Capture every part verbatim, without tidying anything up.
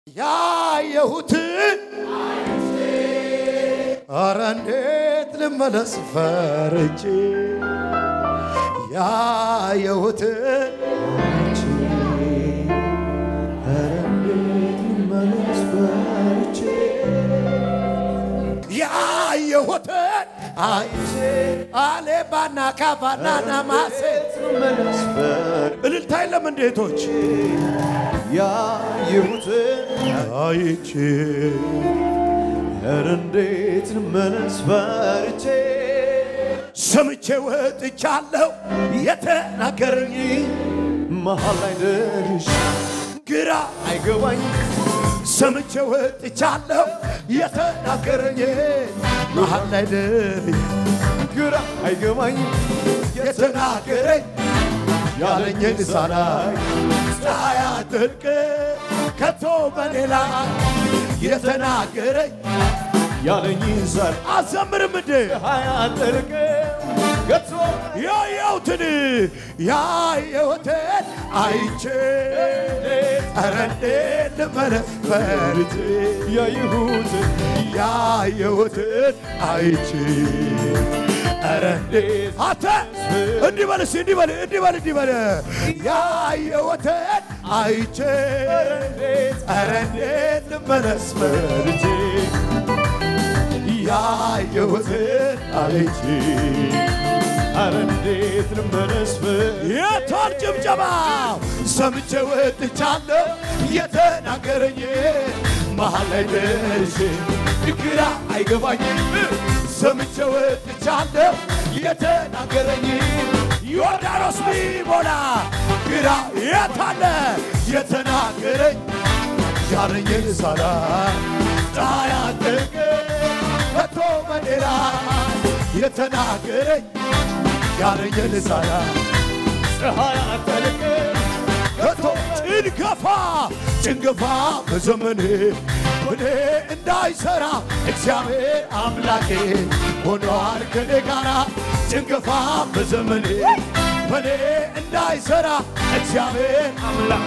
يا يهوتي أرندت لملس فرجي يا يهوتي أرندت لملس فرجي يا يهوتي علي بانا كافانا نماسي لملس فرجي الالتاي لمن ديتوش يا يهوتي አይቼ እንዴት ልመለስ ፈርቼ ሰምቼ ወጥቻለሁ የተናገረኝ መሃል ላይ ደርሼ ግራ አይገባኝ ሰምቼ ወጥቻለሁ የተናገረኝ መሃል ላይ ደርሼ ግራ አይገባኝ የተናገረኝ ያለኝን ሳላይ ሳያደርቅ ከቶ በሌላ የተናገረኝ ያለኝን ሳል አዘምርም እንደ ሳያደርቅ ከቶ ያየሁትን ያየሁትን አይቼ ኧረ እንዴት ልመለስ ፈርቼ ያየሁትን ያየሁትን አይቼ ኧረ እንዴት አተ እንዲህ በል እስኪ እንዲህ በል እንዲህ በል እንዲህ በል ያየሁትን አይቼ ኧረ እንዴት ልመለስ ፈርቼ ያየሁትን አይቼ ኧረ እንዴት ልመለስ ፈርቼ የቶን ጭብጨባ ሰምቼ ወጥቻለሁ የተናገረኝ መሃል ላይ ደርሼ ግራ አይገባኝም ሰምቼ ወጥቻለሁ የተናገረኝ ዮርዳኖስ ቢሞላ ግራ የታለ የተናገረኝ ያለኝን ሳላይ ሳያደርቅ ከቶ በሌላ የተናገረኝ ያለኝን ሳላይ ሳያደርቅ ከቶ ጭንገፋ ጭንገፋ በዘመኔ እኔ እንዳይሰራ እግዚአብሔር አምላኬ ሆኗል ከኔ ጋራ ጭንገፋ በዘመኔ በኔ እንዳይሰራ እግዚአብሔር አምላክ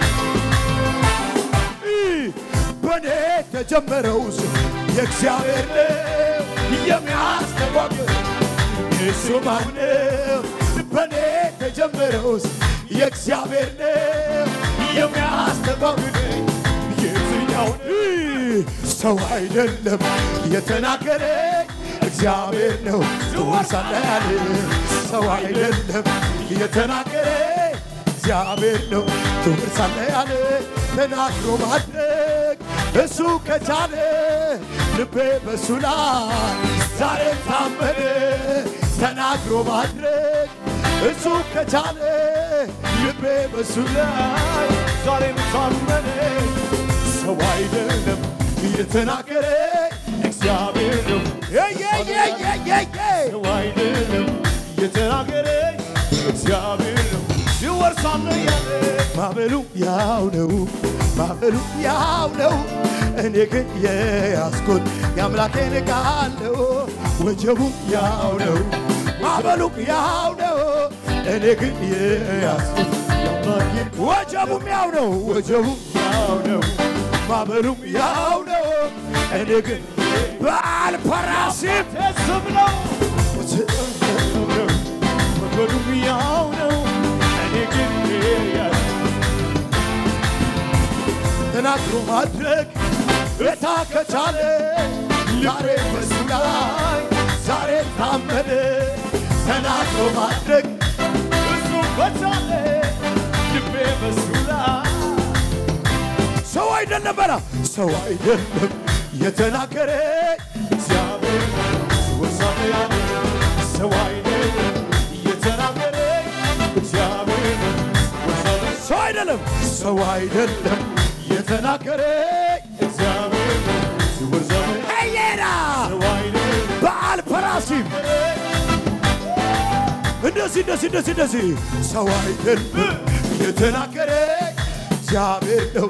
በኔ ተጀመረው የእግዚአብሔር ነው የሚያስተጓጉል እሱ ማነው በኔ ተጀመረው የእግዚአብሔር ነው የሚያስተጓጉል የትኛው ሰው አይደለም የተናገረኝ እግዚአብሔር ነው ትወርሳለህ ያለ ሰው አይደለም የተናገረኝ እግዚአብሔር ነው ትወርሳለህ ያለ ተናግሮ ማድረግ እሱ ከቻለ ልቤ በሱ ላይ ዛሬ ታመነ ተናግሮ ማድረግ እሱ ከቻለ ልቤ በሱ ላይ ዛሬ ታመነ ሰው አይደለም የተናገረኝ እግዚአብሔር ነው ሰው አይደለም የተናገረኝ እግዚአብሔር ነው ይወርሳለህ ያለ ማዕበሉ ያው ነው ማዕበሉ ያው ነው እኔ ግን የያዝኩት የአምላኬን ቃል ነው ወጀቡ ያው ነው ማዕበሉ ያው ነው እኔ ግን የያዝኩት የአምላኬን ወጀቡም ያው ነው ወጀቡ ያው ነው ማዕበሉ ያው ነው እኔ ግን ባልፈራስም ተስብ ነው ማዕበሉ ያው ነው እኔ ግን ተናግሮ ማድረግ እታ ከቻለ ዛሬ በሱ ላይ ዛሬ ታመነ ተናግሮ ማድረግ እሱ ከቻለ ልቤ በሱ ላይ ሰው አይደለም በላ ሰው አይደለም የተናገረኝ እግዚአብሔር ወሳኔ ያለ ሰው አይደለም የተናገረኝ እግዚአብሔር ወሳኔ ሰው አይደለም ሰው አይደለም የተናገረኝ እግዚአብሔር ወሳኔ አየራ ሰው አይደለም በአልፈራሲም እንደዚህ እንደዚህ እንደዚህ እንደዚህ ሰው አይደለም የተናገረኝ እግዚአብሔር ነው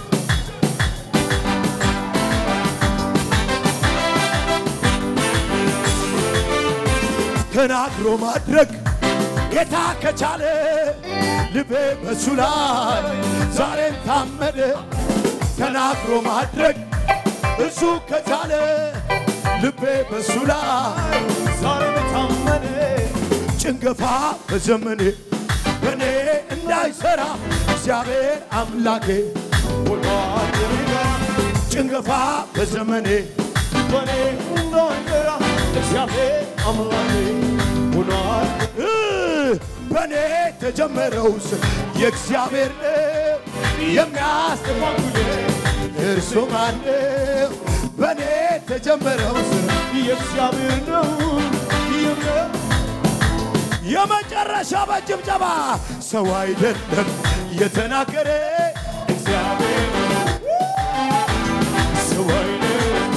ተናግሮ ማድረግ ጌታ ከቻለ ልቤ በሱ ላይ ዛሬም ታመነ ተናግሮ ማድረግ እሱ ከቻለ ልቤ በሱ ላይ ዛሬም ታመነ ጭንገፋ በዘመኔ በኔ እንዳይሰራ እግዚአብሔር አምላኬ ሆኗል ጭንገፋ በዘመኔ በኔ እንዳይሰራ እግዚአብሔር አምላኬ ሆኗል በኔ ተጀመረው የእግዚአብሔር የሚያስተፋኩኝ እርሱ ማን ነው በኔ ተጀመረው የእግዚአብሔር ነው የመጨረሻ በጭብጨባ ሰው አይደለም የተናገረ እግዚአብሔር ሰው አይደለም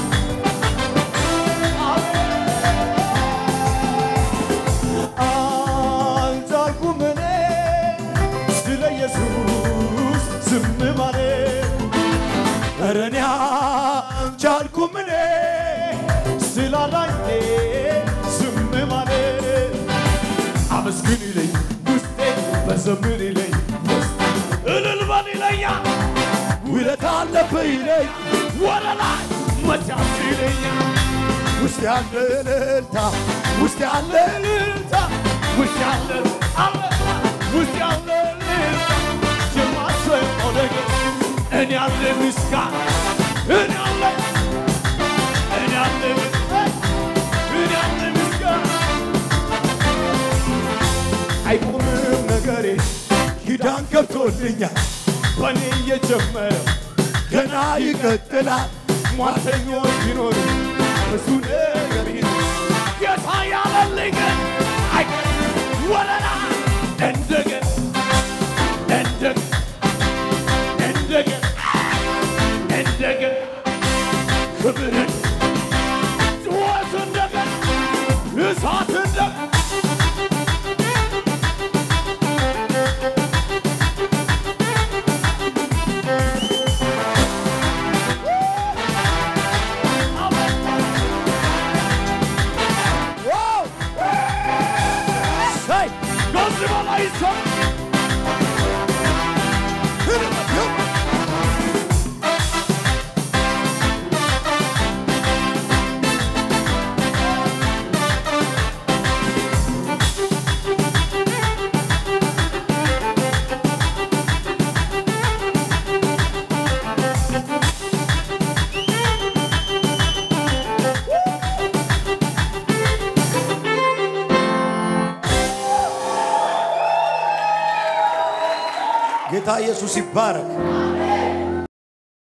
አንዛልኩም እኔ ስለ ኢየሱስ ዝም ማለት ኧረ እኔ አንዛልኩም እኔ ስላላየ ዝም ማለት አመስግን ይለኝ ውስጤ በዘምር ይለኝ እልል በል ይለኛል ውለታ አለብህ ይለኝ ወደ ላይ መቻስ ይለኛል ውስጥ ያለ እልልታ ውስጥ ያለ እልልታ ውስጥ ያለ አለታ ውስጥ ያለ እልልታ የማስበው ነገር እኔ ያለ ምስጋና እኔ ያለ እኔ ያለ እኔ ያለ ምስጋና አይቆምም ነገሬ ኪዳን ገብቶልኛል በኔ የጀመረው ገና ይቀጥላል ሟርተኞች ቢኖሩ ብዙ ነገር ጌታ ያለልኝ አይቀርም ወለላ እንደገና እንደገና እንደገና እንደገና ክብርን ጩኸት እንደገና እሳት እንደገና ጌታ ኢየሱስ ይባረክ